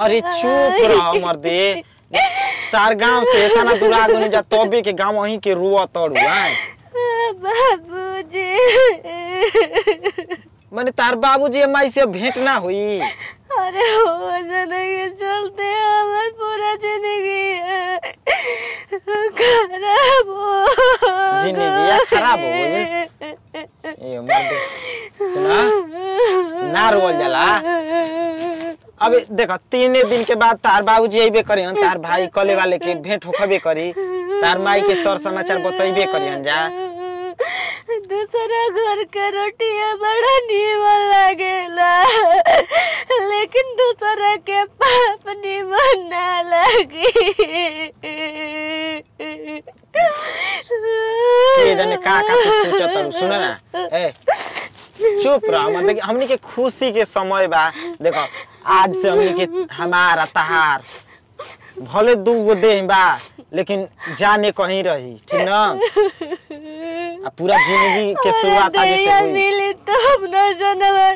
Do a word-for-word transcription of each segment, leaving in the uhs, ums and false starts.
अरे चुप रह मर्दे, तार गांव से इतना दूर आगो नहीं जा तबे के गांव वहीं के रुआ तड़ू है बाबूजी। माने तार बाबूजी माई से भेंट ना हुई? अरे हो नहीं चलते हमार पूरा जिंदगी खराब हो जिंदगी खराब हो गई। ए मर्दे सुना ना रोल जाला। अब देखो तीन दिन के बाद तार बाबूजी अबे करी, तार भाई कले वाले के भेंट होखबे करी, तार माई के सर समाचार बतइबे करी जा। दूसरा घर के रोटियां बड़ा नीमन लगेला, लेकिन दूसरा के पाप नीमन ना लगी। के जाने का का सोचत तारू। सुन ना ए चुप रह, मतलब हमनी के खुशी के समय बा। देखो आज से हमनी के हमारा तहार भले दू गो देह बा लेकिन जाने कहीं रही, ठीक ना? आ पूरा जिंदगी के शुरुआत आज से हुई। मिली तब न जनवा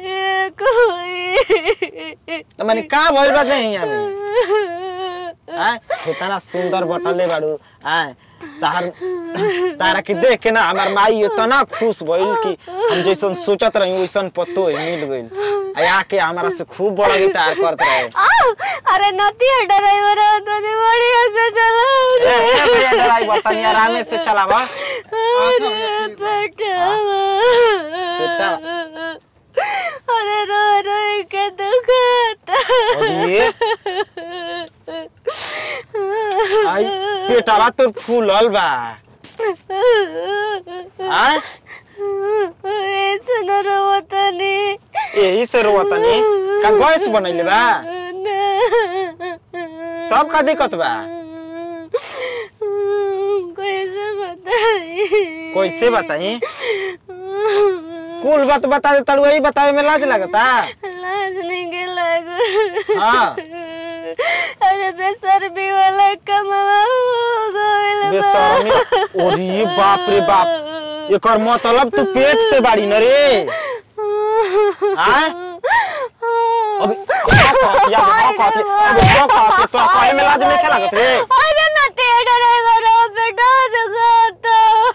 कोई तो माने का भइल बा नहीं हमें हां इतना सुंदर बटले बाड़ू हां तार तारा के देख के ना हमार माई इतना खुश भइल कि हम जैसन सोचत रही वैसन पतो मिल गइल। आ आके हमारा से खूब बड़ा गिटार करत रहे। अरे नती ड्राइवर तो बढ़िया से चलाओ ए ए भैया ड्राइवर तनी आराम से चलावा। बेटा बेटा अरे रो रो के दुखता। अरे आई पेटवा तो फूलल बा। हां ऐसे न रोवतनी। यही से रोवतनी का गैस बनैले बा? तब का दिक्कत बा? कैसे बताई? कैसे बताई? कुल बात बता दे तड़ू, यही बतावे में लाज लगता? लाज नहीं के लागो। हाँ अरे बेशर्मी वाला कमावा हो गइल। बेशर्मी? ओरी बाप रे बाप, एकर मतलब तू पेट से बाड़ी न रे। हां अबे का कहत या का कहत अबे का कहत तो कहे में लाज नहीं लागत रे। अरे न तेरा ड्राइवर बेटा दुखता।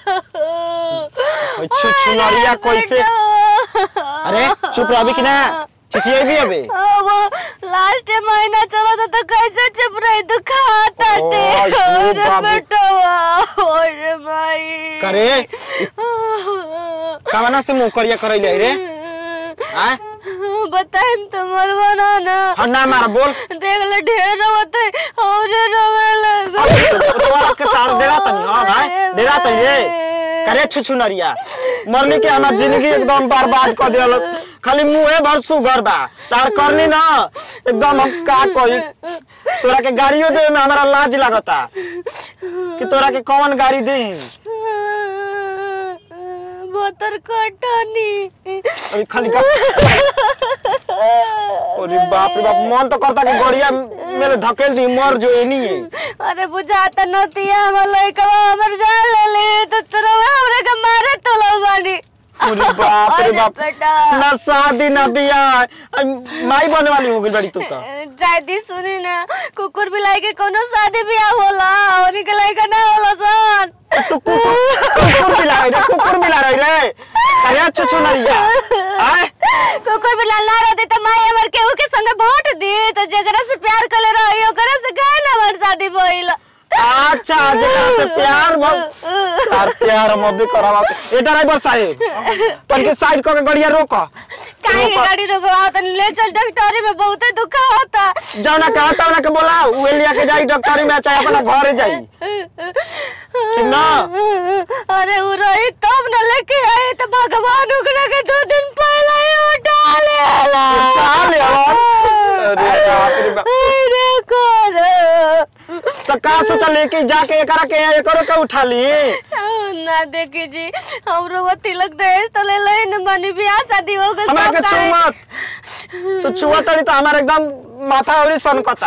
ओए छुछुनरिया कैसे? अरे चुप रह अभी कि ना चिचिए भी अबे। वो लास्ट महीना चला था तो कैसे चुप रही? दुखाता थे। अरे बेटा ओरे माई करे कावना से मुंह करिया करैले रे? हां बताइम तो मरवाना ना। हां ना मार बोल। देख ले ढेर होते और रोवे लग। तोरा के तार डेरा तनी। हां भाई डेरा तनी रे। करे छुछुनरिया मरनी के हमार जिंदगी एकदम बर्बाद कर देलस। खाली मुंहे भर सुगर बा तार करनी ना एकदम। हम का कही तोरा के गाड़ियों दे में हमारा लाज लागता कि तोरा के कौन गाड़ी दे। बोतर कटनी अभी खाली का अरे बाप रे बाप, मन तो करता कि गड़िया मेरे ढकेल दी मर जो एनी है। अरे बुझाता नतिया हमर लइका हमर जान ले ले तो तोरा हमरे के मारे तो लवानी। अरे बाप रे बाप, ना शादी ना बियाह, माई बने वाली हो गई बड़ी तू तो। जायदी सुनी ना कुकुर बिलाई के कोनो शादी बियाह होला और के लइका ना होला सन। तू कुकुर कुकुर मिला रे कुकुर मिला रे। अरे छुछुनरिया हां कुकुर बिला ना रहते त माई हमर केहू के संग वोट दी तो जकरा से प्यार करे रही ओकरा से काहे ना हमर शादी भइल। अच्छा जकरा से प्यार भ तार प्यार हम भी करावा। ए ड्राइवर साहब तन के साइड क के गाड़िया रोक। काहे के गाड़ी रोकवा तन ले चल डॉक्टरी में बहुते दुख होता। जाओ ना कहता ना के बोला उ लिया के जाई डॉक्टरी में चाहे अपना घर जाई कि ना। अरे उ रही तब न लेके आए तो भगवान उगना के दो दिन पहले ही उठा ले आला उठा ले आला। अरे बाप रे बाप, अरे कर तो का सोचा लेके जाके एकरा के एकरो के उठा ली ना। देखी जी हमरो वो तिलक दहेज तो ले ले न बनी बियाह शादी हो गइल। हमरा के छुमत तो छुआ तड़ी तो हमारे एकदम माथा औरी सनकता।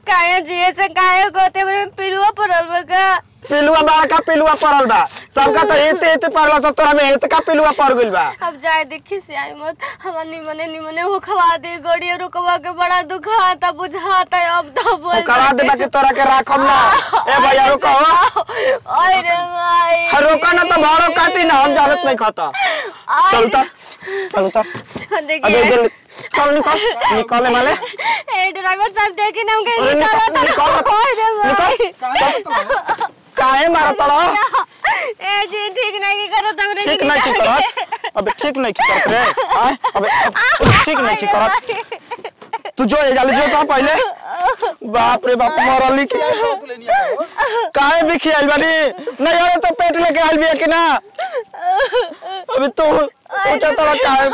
काहे जिए से काहे कोते में पिलुआ पड़ल बका पिलुआ बड़का पिलुआ पड़ल बा सबका तो एते एते पड़ल सब तोरा में एतका पिलुआ पड़ गइल बा अब जाए देखी से आई मत हमरा निमने निमने हो खवा दे गड़िया रुकवा के बड़ा दुखाता बुझाता अब तो बोल करा दे बाकी तोरा के राखम ना ए भैया रुको ओए रे भाई रोका ना तो भाड़ो काटी ना हम जानत नहीं खाता चल उतर चल उतर देखिए अबे जल्दी चल निकल निकले माले ए ड्राइवर साहब देखिए ना हम कहीं अरे निकल निकाला ओए रे भाई निकल काहे मारा तड़ा ए जी ठीक नहीं करत हमरे ठीक नहीं की करत अबे ठीक नहीं की करत रे आए अबे ठीक नहीं की करत तू जो ए जाले जो तो पहले बाप रे बाप मरली के काहे भी खियाल बानी नहीं अरे तो पेट लेके आइल बिया कि ना अबे तो पूछा तड़ा काहे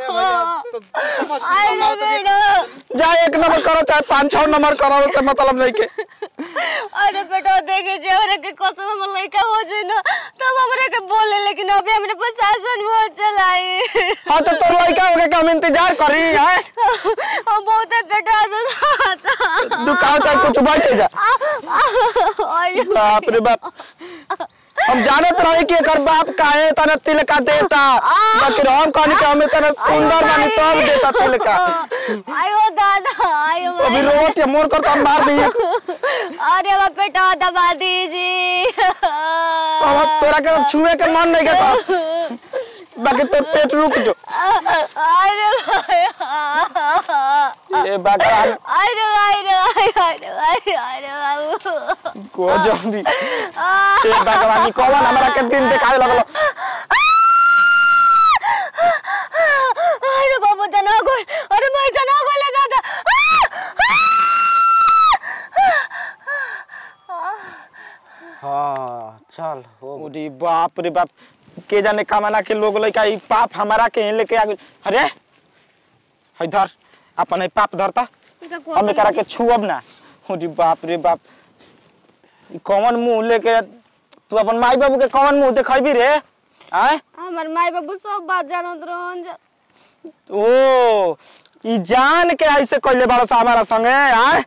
आई रे बेटा जा एक नंबर करो चाहे पांच छह नंबर करो से मतलब नहीं के अरे बेटा देखे जे हमरे के कसम में लइका हो जे ना तब हमरे के बोले लेकिन अभी हमरे प्रशासन वो चलाई हां तो तोर लइका होके के हम इंतजार करी है हम बहुत बेटा दुकान तक कुछ बैठ जा बाप रे बाप हम जानत रही कि एकर बाप काहे तना तिलका देता बाकी हम कहनी कि हमें तना सुंदर बानी तब देता तिलका आयो दादा आयो अभी रोवत या मोर कर तो मार दी अरे बाप बेटा दबा दीजिए अब तोरा के छुए के मन नहीं के बाकी तो पेट रुक जो अरे भाई ए बागा अरे अरे अरे अरे अरे बाबू को जल्दी ए बागा की कौन हमरा के दिन देखावे लगलो अरे बाबू जना गोल अरे मैं जना गोल दादा हां चल हो मुडी बाप रे बाप के जाने कमाना के लोग लइका ई पाप हमारा के लेके आ गइल अरे इधर अपन ई पाप धरता हम करा के छुअब ना मुडी बाप रे बाप ई कौन मुंह लेके तू अपन माई बाबू के कौन मुंह देखैबी रे आय हमर माई बाबू सब बात जानत रहन ओ ई जान के ऐसे कइले बाड़ा सा हमारा संगे आय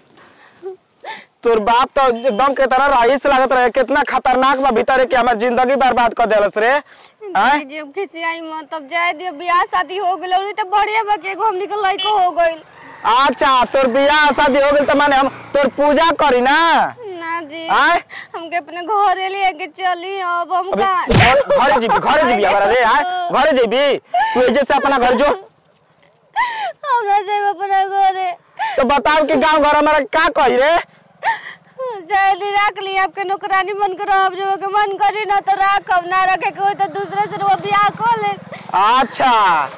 तोर बाप तो एकदम के तरह रईस लागत रहे कितना खतरनाक बा भीतर के हमर जिंदगी बर्बाद कर देलस रे हैं जी किसी आई म तब जाए दियो बियाह शादी हो गेल त बढ़िया बा के हमनी के लइको हो गइल अच्छा तोर बियाह शादी हो गेल त माने हम तोर पूजा करी ना ना जी आय हमके अपने घरे ले के चली अब हम का घरे जीबी घरे जीबी हमारा रे आय घरे जीबी तू एजे से अपना घर जो हमरा जाए अपना घरे तो बताओ कि गांव घर हमारा का कही रे जल्दी रख ली आपके नौकरानी मन करो अब जो के मन करी ना तो रखब ना रखे के हो तो दूसरे से वो बियाह कर ले अच्छा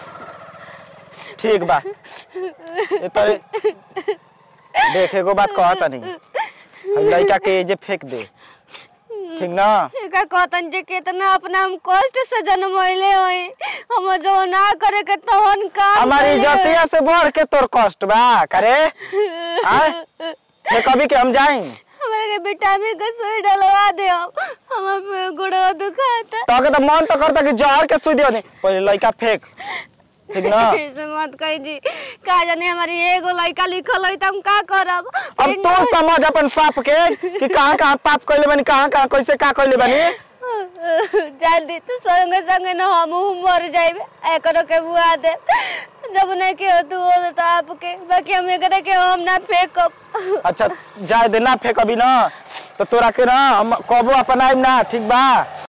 ठीक बा ए तरे देखे को बात कहता नहीं लड़का के जे फेंक दे ठीक ना का कहतन जे कितना अपना हम कष्ट से जन्मइले होई हम जो ना करे के तोहन का हमारी इज्जतिया से बढ़ के तोर कष्ट बा करे हां मैं कभी के हम जाएं हमारे के विटामिन का सुई डलवा दे हम पे गुड़ो दुखाता तो के तो मन तो करता कि जहर के सुई दियो नहीं पहले लड़का फेंक ठीक ना ऐसे मत कही जी का जाने हमारी एगो लड़का लिखल है त हम का करब अब तू समझ अपन पाप के कि कहां-कहां पाप कइले बनी कहां-कहां कैसे का कइले बनी जल्दी तो संग संग न हम मर जाइबे एकरो के बुआ दे जब नहीं के तू हो तो आपके बाकी हम एकरे के हम ना फेंकब अच्छा जाए दे ना फेंक अभी ना तो तोरा के ना हम कबो अपन आइम ना ठीक बा।